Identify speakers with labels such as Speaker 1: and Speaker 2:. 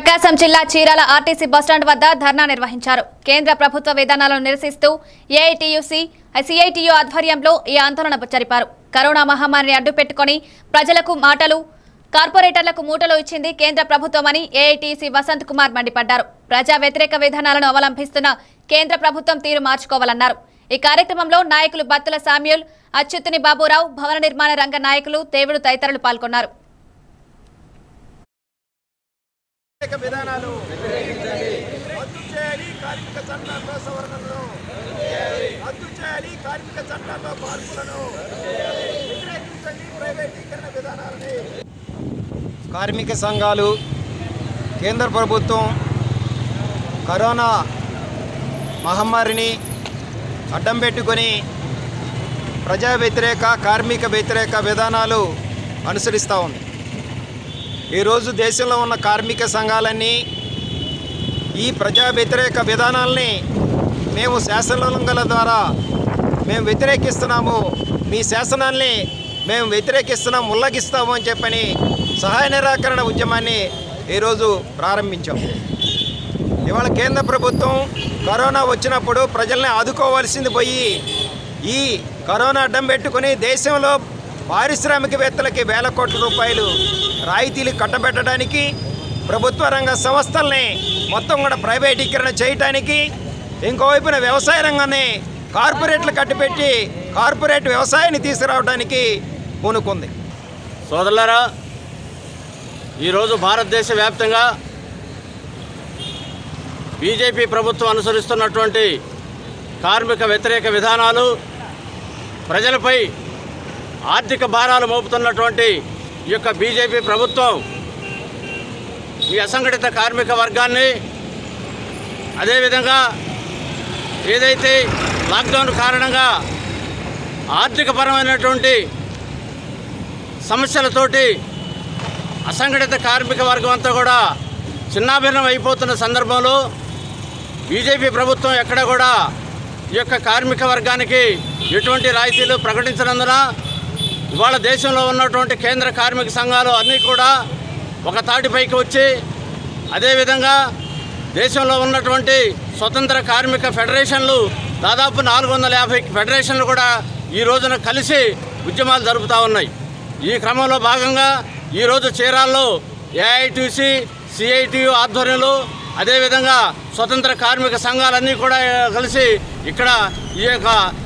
Speaker 1: ప్రకాశం జిల్లా Chirala RTC bus stand వద్ద ధర్నా నిర్వహించారు. కేంద్ర ప్రభుత్వ విధానాలను నిరసిస్తూ ఏఐటీయూసీ, సిఐటియు ఆధ్వర్యంలో ఈ ఆందోళన జరిపారు. కరోనా మహమ్మారిని అడ్డుపెట్టుకుని ప్రజలకు మాటలు, కార్పొరేటర్లకు మూటలు ఇచ్చింది కేంద్ర ప్రభుత్వమని ఏఐటీయూసీ వసంత్ కుమార్ మండిపడ్డారు. ప్రజా వ్యతిరేక విధానాలను అవలంబిస్తున్న కేంద్ర ప్రభుత్వం తీరు మార్చుకోవాలన్నారు. ఈ కార్యక్రమంలో నాయకులు బత్తుల సామ్యూల్, అచ్యుత్తుని బాబురావు, భవన నిర్మాణ రంగ నాయకులు దేవుడు తదితరులు పాల్గొన్నారు.
Speaker 2: విధానాలు రద్దు చేయాలి, కార్మిక చట్టాల్లో సవరణలను రద్దు చేయాలి, కార్మిక చట్టాల్లో మార్పులను వ్యతిరేకించండి, ప్రైవేటీకరణ విధానాలని. కార్మిక సంఘాలు కేంద్ర ప్రభుత్వం కరోనా మహమ్మారిని అడ్డం పెట్టుకొని ప్రజా వ్యతిరేక, కార్మిక వ్యతిరేక విధానాలు అనుసరిస్తూ ఉంది. ఈరోజు దేశంలో ఉన్న కార్మిక సంఘాలన్నీ ఈ ప్రజా వ్యతిరేక విధానాలని మేము శాసనోల్లంఘనల ద్వారా మేము వ్యతిరేకిస్తున్నాము, మీ శాసనాల్ని మేము వ్యతిరేకిస్తున్నాం, ఉల్లంఘిస్తాము అని చెప్పని సహాయ నిరాకరణ ఉద్యమాన్ని ఈరోజు ప్రారంభించాం. ఇవాళ కేంద్ర ప్రభుత్వం కరోనా వచ్చినప్పుడు ప్రజల్ని ఆదుకోవాల్సింది పోయి ఈ కరోనా అడ్డం పెట్టుకుని దేశంలో పారిశ్రామికవేత్తలకి వేల కోట్ల రూపాయలు రాయితీలు కట్టబెట్టడానికి, ప్రభుత్వ రంగ సంస్థల్ని మొత్తం కూడా ప్రైవేటీకరణ చేయడానికి, ఇంకోవైపున వ్యవసాయ రంగాన్ని కార్పొరేట్లు కట్టిపెట్టి కార్పొరేట్ వ్యవసాయాన్ని తీసుకురావడానికి పూనుకుంది.
Speaker 3: సోదరులారా, ఈరోజు భారతదేశ వ్యాప్తంగా బీజేపీ ప్రభుత్వం అనుసరిస్తున్నటువంటి కార్మిక వ్యతిరేక విధానాలు, ప్రజలపై ఆర్థిక భారాలు మోపుతున్నటువంటి ఈ యొక్క బీజేపీ ప్రభుత్వం ఈ అసంఘటిత కార్మిక వర్గాన్ని, అదేవిధంగా ఏదైతే లాక్డౌన్ కారణంగా ఆర్థికపరమైనటువంటి సమస్యలతోటి అసంఘటిత కార్మిక వర్గం అంతా కూడా చిన్నాభిన్నం అయిపోతున్న సందర్భంలో బీజేపీ ప్రభుత్వం ఎక్కడ కూడా ఈ యొక్క కార్మిక వర్గానికి ఎటువంటి రాయితీలు ప్రకటించినందున ఇవాళ దేశంలో ఉన్నటువంటి కేంద్ర కార్మిక సంఘాలు అన్నీ కూడా ఒక తాటిపైకి వచ్చి, అదేవిధంగా దేశంలో ఉన్నటువంటి స్వతంత్ర కార్మిక ఫెడరేషన్లు దాదాపు 450 ఫెడరేషన్లు కూడా ఈ రోజున కలిసి ఉద్యమాలు జరుపుతూ ఉన్నాయి. ఈ క్రమంలో భాగంగా ఈరోజు చీరాల్లో ఏఐటీసీ, సిఐటియు ఆధ్వర్యంలో, అదేవిధంగా స్వతంత్ర కార్మిక సంఘాలన్నీ కూడా కలిసి ఇక్కడ ఈ యొక్క